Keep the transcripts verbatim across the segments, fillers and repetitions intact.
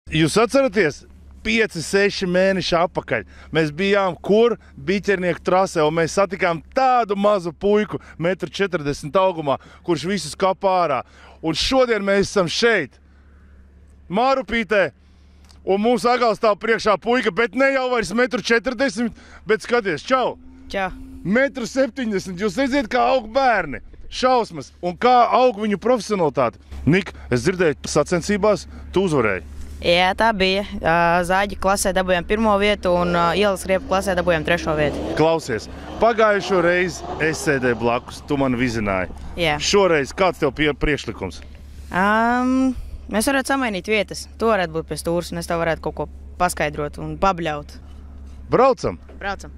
Jūs atceraties? pieci, seši mēneši atpakaļ. Mēs bijām kur biķernieku trasē, un mēs satikām tādu mazu puiku, metru četrdesmit augumā, kurš visus kapā ārā. Un šodien mēs esam šeit, Mārupītē, un mums atkal stāv priekšā puika, bet ne jau vairs metru četrdesmit, bet skaties, čau! Čau! metru septiņdesmit, jūs redziet, kā aug bērni, šausmas, un kā aug viņu profesionalitāte. Nik, es dzirdēju, sacensībās tu uzvarēji. Jā, tā bija. Zāģi klasē dabūjām pirmo vietu un ielas riepu klasē dabūjām trešo vietu. Klausies, pagājušo reizi es sēdēju blakus, tu mani vizināji. Jā. Šoreiz kāds tev pie priekšlikums? Um, mēs varētu samainīt vietas. Tu varētu būt pie stūras un es tev varētu kaut ko paskaidrot un pabļaut. Braucam? Braucam.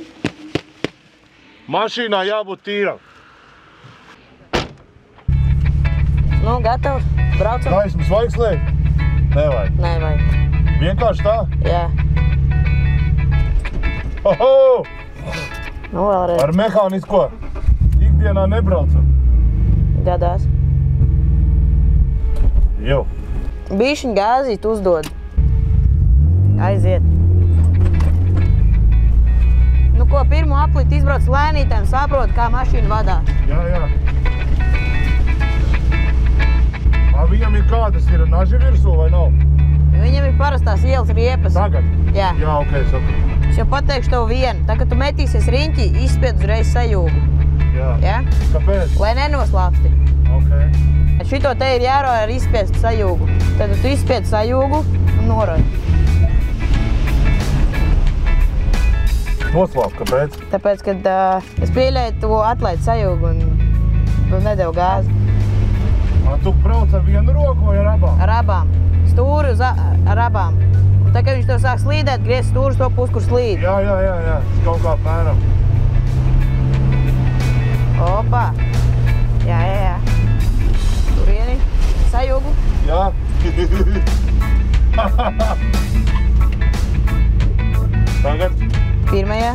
Mašīnā jābūt tīram. Nu, gatavs. Braucam. Gaismas vajag slēgt? Nevajag. Nevajag. Vienkārši tā? Jā. Oho! Nu, vēlreiz. Ar mehānisko ikdienā nebraucam. Gadās. Jau. Bišķiņ gāzīt uzdod. Aiziet. Nu ko, pirmo aplīt izbrauc lēnītēm, saprot, kā mašīna vadās. Jā, jā. Viņam ir kādas ir naži virsū vai nav? Viņam ir parastās ielas riepas. Tagad? Jā. Jā, ok, sapratu. Es jau pateikšu tev vienu. Tā, kad tu metīsies riņķi, izspied uzreiz sajūgu. Jā. Jā? Kāpēc? Lai nenoslāpsti. Ok. Šito te ir jāroja ar izspiest sajūgu. Tad tu izspied sajūgu un noroji. Noslāp, kāpēc? Tāpēc, kad uh, es pieļēju, tu atlaid sajūgu un tu nedevu gāzi. Tu brauc ar vienu roku vai ar abām? Ar abām. Stūri uz ar abām. Un tā, kad viņš to sāk slīdēt, griez stūri uz to pusi, kur slīd. Jā, jā, jā, jā. Kaut kā apmēram. Opa. Jā, jā, jā. Turieni. Sajūgu. Jā. Tagad? Pirmajā.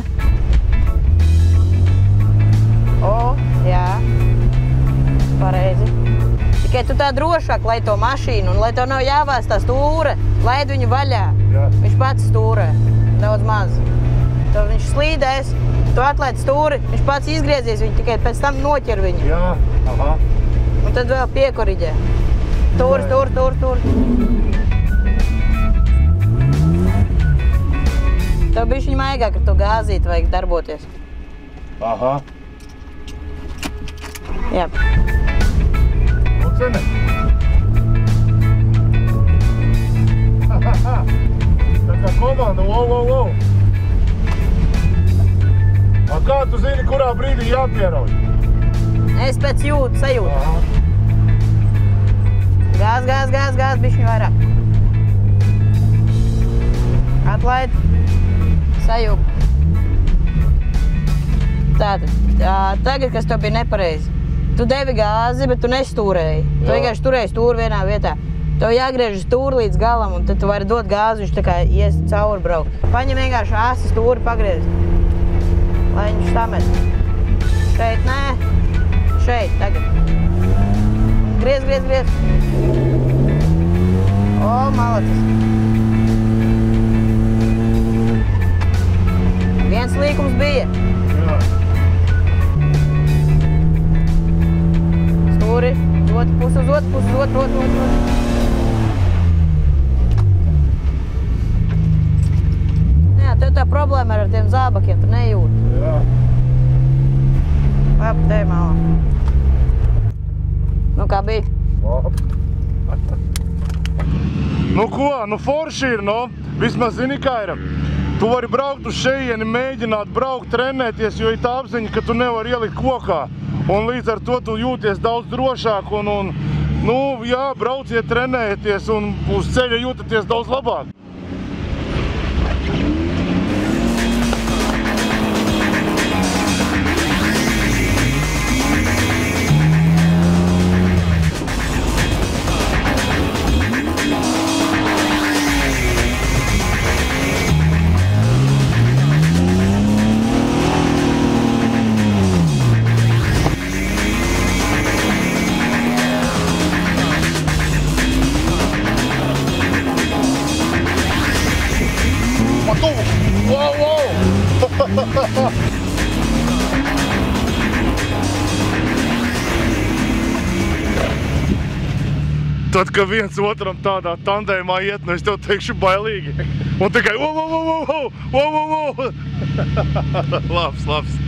O, jā. Pareizi. Tikai tu tā drošāk, lai to mašīnu, un lai tev nav jāvāc tā stūre, laid viņu vaļā. Jā. Viņš pats stūrē, daudz maz. Tad viņš slīdēs, tu atlaid stūri, viņš pats izgriezies viņu, tikai pēc tam noķer viņu. Jā, aha. Un tad vēl piekoriģē. Stūri, stūri, stūri, stūri. Tev bišķiņ maigāk ar to gāzīt vajag darboties. Aha. Jā. Cene. Tā kā komanda, wow, wow, wow. A kā tu zini, kurā brīdī jāpierauj? Es pēc jūtu, sajūtu. Aha. Gāz, gāz, gāz, gāz, bišķiņ vairāk. Atlaid. Sajūtu. Tātad, tagad, kas tev bija nepareizi. Tu devi gāzi, bet tu nestūrēji. Tu vienkārši turēji stūri vienā vietā. Tev jāgriež stūri līdz galam, un tad tu vari dot gāzi, viņš tā kā ies cauri braukt. Paņem vienkārši āsi stūri pagriez, lai viņš samet. Šeit nē, šeit tagad. Griez, griez, griez. O, malacis. Viens līkums bija. Jā. Stūri, uz otru pusi, uz otru pusi, uz otru, otru, otru, otru. Jā, tev tā problēma ar tiem zābakiem, tu nejūti. Jā. Labi, te malā. Nu, kā bija? Labi. Nu ko, nu forši ir, no? Vismaz zini, kā ir. Tu vari braukt uz šeieni, mēģināt braukt, trenēties, jo ir tā apziņa, ka tu nevari ielikt kokā. Un līdz ar to tu jūties daudz drošāk un, un nu, jā, brauciet, trenējieties un uz ceļa jūtaties daudz labāk. Tad, kad viens otram tādā tandēmā iet, nu es tev teikšu bailīgi. Un tikai, wow, wow, wow, wow, wow, wow, wow. Labs, labs.